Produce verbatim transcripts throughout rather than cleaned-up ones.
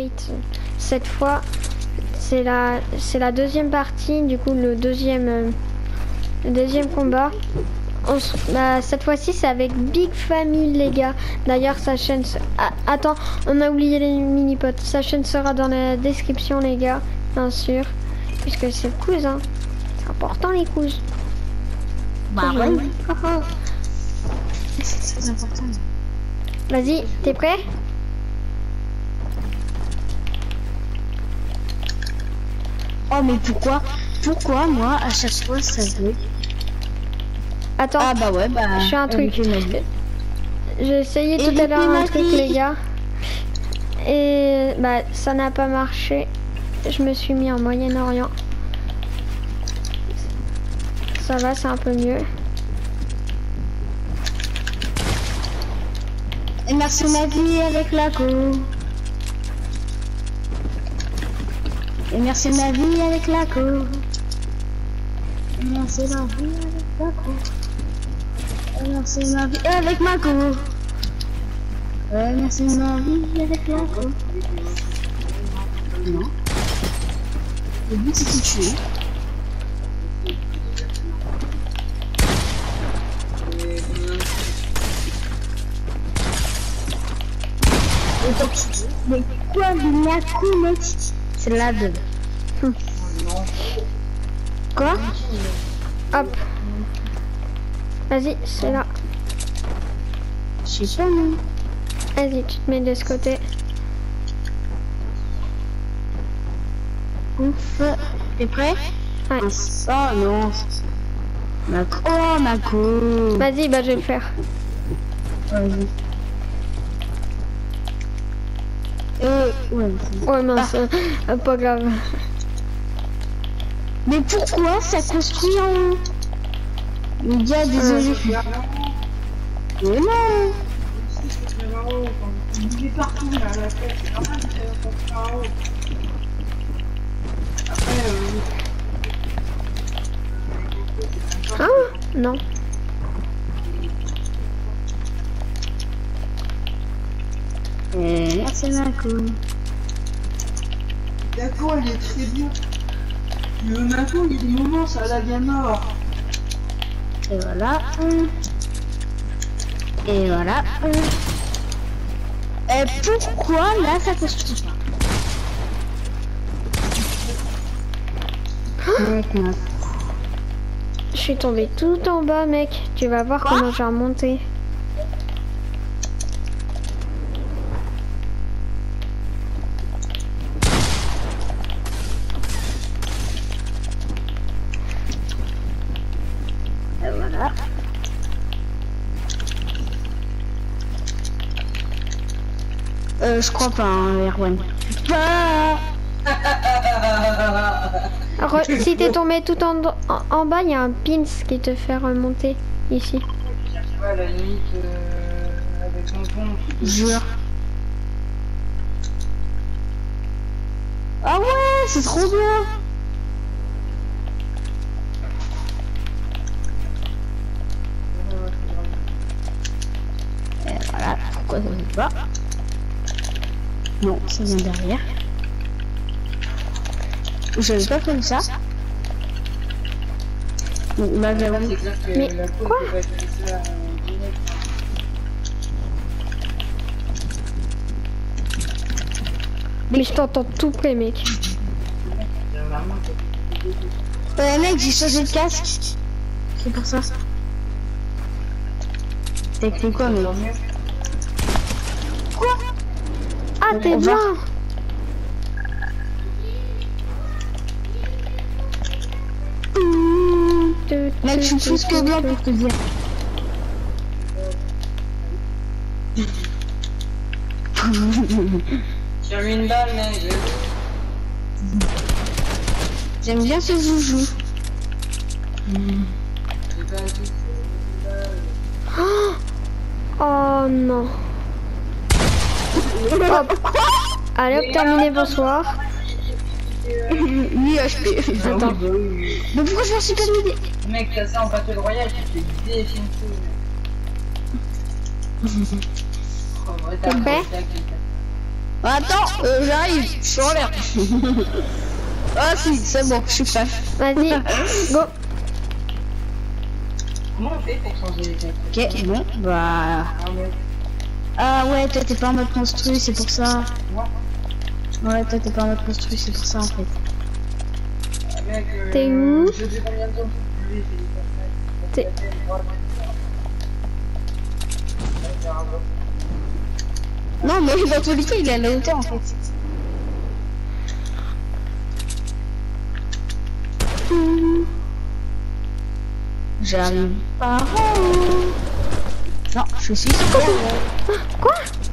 update. Cette fois, c'est la, c'est la deuxième partie, du coup le deuxième, euh, le deuxième combat. On, bah, cette fois-ci c'est avec Big Family les gars. D'ailleurs sa chaîne... Ah, attends, on a oublié les mini-potes. Sa chaîne sera dans la description les gars, bien sûr. Puisque c'est le cousin. C'est important les cousins. Bah ouais. C'est très important. Vas-y, t'es prêt? Oh mais pourquoi Pourquoi moi à chaque fois ça veut... Attends, Ah bah ouais bah... je fais un truc. J'ai J'ai essayé tout à l'heure un truc les gars. Et bah ça n'a pas marché. Je me suis mis en Moyen-Orient. Ça va, c'est un peu mieux. Et merci ma vie avec la co. Et merci ma vie avec la co. Et merci ma vie avec la co. Et merci ma vie avec ma co. Et merci ma vie avec la co. Non. Le but c'est de tuer. Mais quoi de la coup mec? C'est la de. Quoi? Hop. Vas-y, c'est là. Je sais pas non. Vas-y, tu te mets de ce côté. Ouf. T'es prêt? Ouais. Oh non. Ma oh ma co. Vas-y, bah je vais le faire. Vas-y. Euh, ouais. Oh mince, ah. Pas grave. Mais pourquoi ça construit en haut? Les gars, désolé. Euh, Mais non. Il est partout là, la tête. C'est normal que ça construit en haut. Après, euh... Ah non. Et merci ma co. D'accord, il est très bien. Le Mako, il y a des moments, ça la bien mort. Et voilà. Et voilà. Et pourquoi là ça construit pas? Mec, mec. Je suis tombée tout en bas, mec. Tu vas voir Quoi? comment j'ai remonté. Et voilà. Euh, je crois pas, hein, Erwan. Pas. Alors, si t'es tombé tout en, en, en bas, il y a un pins qui te fait remonter ici. Ouais, à la limite, euh, avec son pont. Jure. Ah ouais, c'est trop bien. Et voilà, pourquoi ça ne pas? Non, ça vient derrière. J'avais pas comme ça. Donc là, j'avoue. C'est clair que Mais la quoi? côte va être laissée à un direct. Mais je t'entends tout près, mec. Ouais, mec, j'ai changé de casque. C'est pour ça. T'as écrit quoi, mais quoi? Ah, t'es On va- bien. Mec, je suis plus que bien pour te dire. Tire une balle, mec. J'aime bien ce joujou. J'ai pas dit une balle. Oh non. Hop. Allez, hop, terminé, bonsoir. huit H P. Attends. Mais pourquoi je m'en suis pas mis des... Mec, t'as ça en Battle Royale, tu te fais définir. Oh, ouais, t'as T'es prêt? Attends, euh, j'arrive, je suis en l'air. Ah si, c'est bon, je suis prêt. Vas-y, go. Comment on fait pour changer les têtes? Ok, bon, bah... Ah, mais... Ah ouais, toi t'es pas en mode construit, c'est pour ça. Moi Ouais, toi t'es pas en mode construit, c'est pour ça en fait. Ah, mec, euh, T'es où? je sais combien de temps je vais T'es- Non, mais dans tous les cas, il est à la hauteur en fait. J'arrive par en haut. Non, je suis sur le haut. Quoi?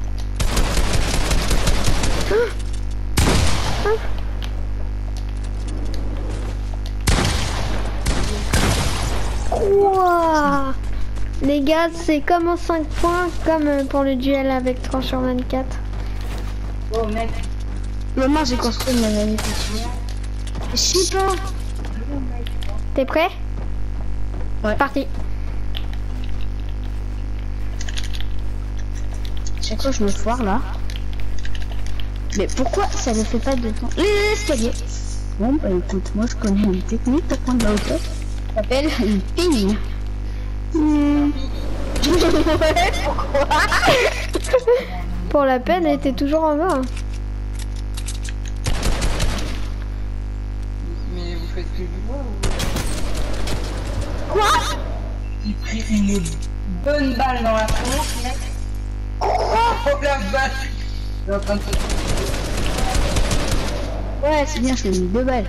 Quoi? Les gars, c'est comme en cinq points, comme euh, pour le duel avec trois sur vingt-quatre. Oh mec, Maman, j'ai construit ma année. Je sais pas. T'es prêt? Ouais. Parti. Chaque fois, je me foire là. Mais pourquoi ça ne fait pas de temps? L'escalier. Bon, bah écoute, moi je connais une technique pour prendre la hauteur. Ça s'appelle une ping. Hmm. Ouais, pourquoi? Pour la peine, elle était toujours en bas. mais vous faites que du bois ou... Quoi? J'ai pris une bonne balle dans la tronche, mec. Oh la vache! Je suis en train de se... Ouais, c'est bien, je fais deux balles.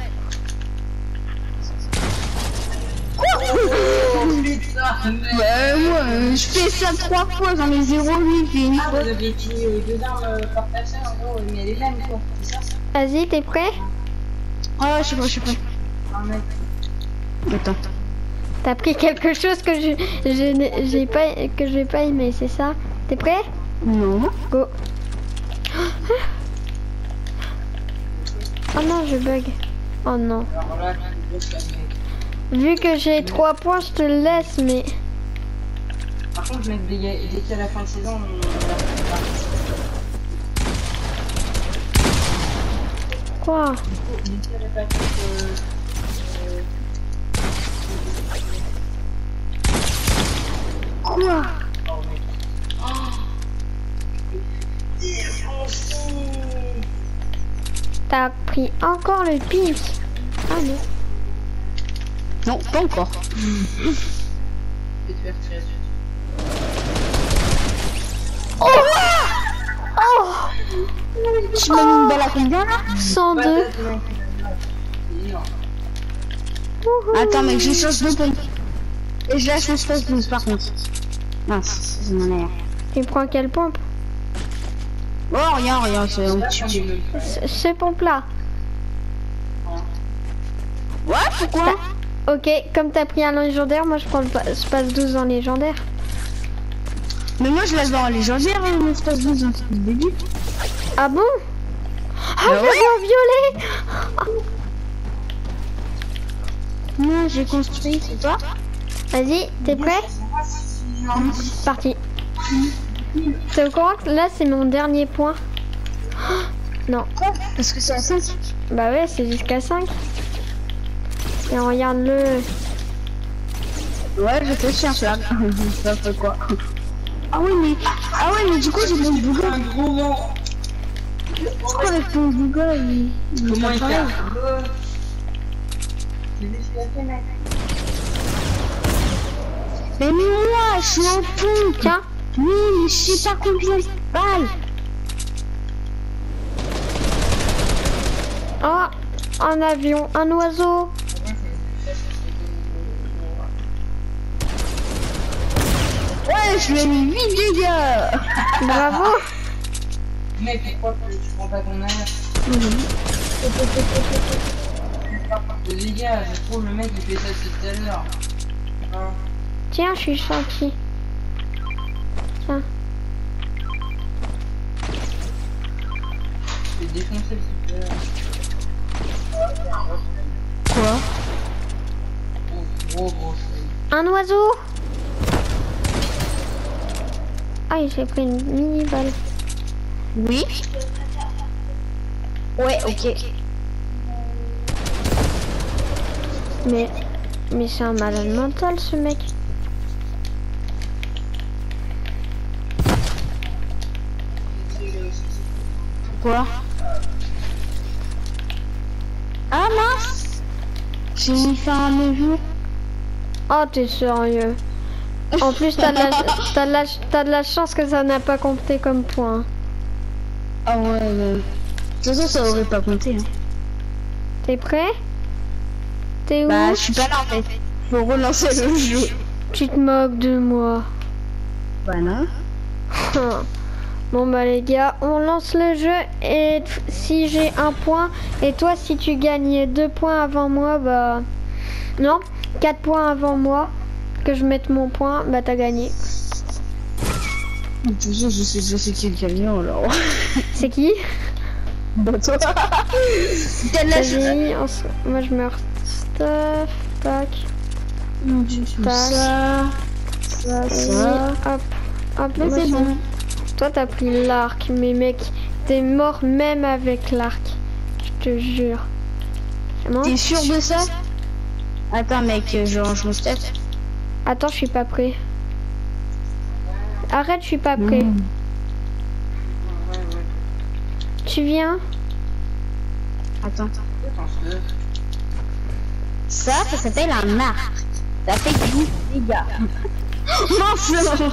Oh putain, mec! Ouais, moi, euh, je fais ça trois fois, j'en ai zéro huit, j'ai une Ah, fois. vous avez utilisé euh, deux armes euh, par personne, en gros, mais les mêmes, quoi, c'est ça? Vas-y, t'es prêt? Ah, je sais pas, je sais pas. Ah, mec. Attends. T'as pris quelque chose que je, je n'ai- j'ai pas, que je vais pas aimer, c'est ça? T'es prêt? Non. Go. Oh non, je bug. Oh non. Alors là, tu bloques la mec. Vu que j'ai trois points, je te le laisse, mais... Par contre, mec, dès dès qu'à la fin de saison, on va faire Quoi? dès qu'à la fin de saison, Quoi? oh mec. Oh! Défoncé! T'as pris encore le pink. Ah non. Non, pas encore. Je vais te faire tirer dessus. Oh! Oh! Tu m'as mis une balle à combien là? cent deux. Patate, mec. C'est dur. Wouhou. Attends, mec, je change de pompe. Et je lâche mon space douze par contre. Mince, c'est mon air. Tu prends quelle pompe? Oh, rien, rien, c'est un Là, petit on tube. est même Ce ce pompe-là. Ouais, pourquoi? Ok, comme t'as pris un légendaire, moi je prends le pa- je passe douze en légendaire. Mais moi je l'avais en légendaire, hein, mon space douze, hein, c'est le début. Ah bon? Ah, Bah je ouais. l'ai en violet. Non, j'ai construit, c'est toi? Vas-y, t'es prêt? Parti. T'es au courant que là c'est mon dernier point? Non. Quoi? Parce que c'est à cinq. Bah ouais, c'est jusqu'à cinq. Et regarde-le. Ouais, je te cherche là. Ça fait quoi? Ah oui, mais. Ah ouais, mais du coup, j'ai mon Google. un gros mort. Pourquoi avec mon Google il. il Comment est il pas fait? pareil? J'ai vu ce qu'il a fait, mec. Mais moi, je suis en pompe. Tiens, Oui, mais je sais pas combien de balles. oh, un avion, un oiseau. Ouais, je lui ai mis huit dégâts. Bravo. Mec, pourquoi tu prends pas ton air? Les gars, je trouve le mec il fait ça depuis tout à l'heure. Hein? Tiens, je suis gentil. Tiens. Je vais défoncer le super. Quoi? Gros, gros, gros. Un oiseau. Ah, j'ai pris une mini balle. Oui. Ouais, ok. Mais, mais c'est un malade mental ce mec. Pourquoi? Ah mince! J'ai mis fin à mes jours. Oh, t'es sérieux? En plus, t'as de, la, t'as de, la, t'as de la chance que ça n'a pas compté comme point. Ah ouais, ouais. De toute façon, ça aurait pas compté. Hein. T'es prêt? T'es où? Bah, je suis pas là en fait. Faut relancer le jeu. Tu te moques de moi. Bah non. Bon bah les gars, on lance le jeu et si j'ai un point et toi si tu gagnes deux points avant moi, bah non, quatre points avant moi, que je mette mon point, bah t'as gagné. De toute façon, je sais, je sais qui est le gagnant alors. C'est qui? Bah toi. Vas-y, on se... moi je meurs stuff, tac, tac, Ça, ça, ça. hop, hop, Mais moi, c'est je- bon. Toi t'as pris l'arc, mais mec, t'es mort même avec l'arc, je te jure. C'est bon? T'es sûr de ça? Attends mec, genre je me step. Attends, je suis pas prêt. Arrête, je suis pas prêt. Mmh. Tu viens? Attends. Ça, ça s'appelle un arc. Ça fait dix dégâts. Mince.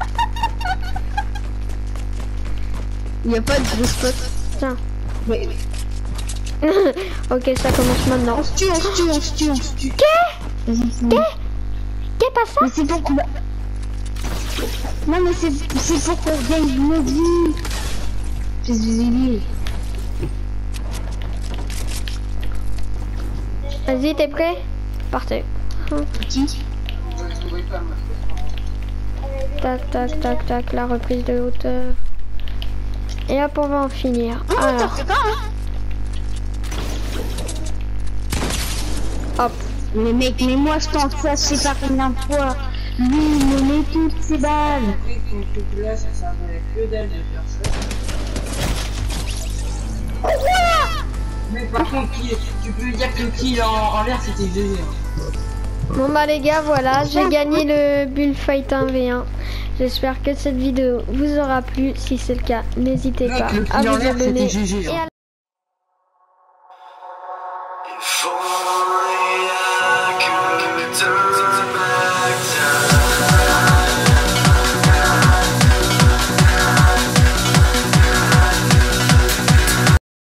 Il n'y a pas de gros spot. Tiens. Ouais. Ok, ça commence maintenant. On se tue, on se tue, on se tue, on se tue. Qu'est? Vas-y, Qu'est? Qu'est pas ça? mais c'est pour qu'on... Non mais c'est c'est pour qu'on gagne une vie. Fils de zélie. Vas-y, t'es prêt? Partez. Qui? Tac, tac, tac, tac, la reprise de hauteur. Et hop, on va en finir. Oh, t'en Alors, fais pas, hein? hop. Mais mec, mais moi je t'en fais, je sais pas combien de fois. Lui, il me met toutes ses balles. Ton truc là, ça servait que dalle de faire ça. Mais par contre, qui- tu peux dire que le kill en, en l'air c'était G G. Hein. Bon bah les gars, voilà, j'ai gagné le Bullfight un v un. J'espère que cette vidéo vous aura plu. Si c'est le cas, n'hésitez Mec, pas le à kill en vous l'air abonner. c'était G G. Et Hein. à If only I could turn back.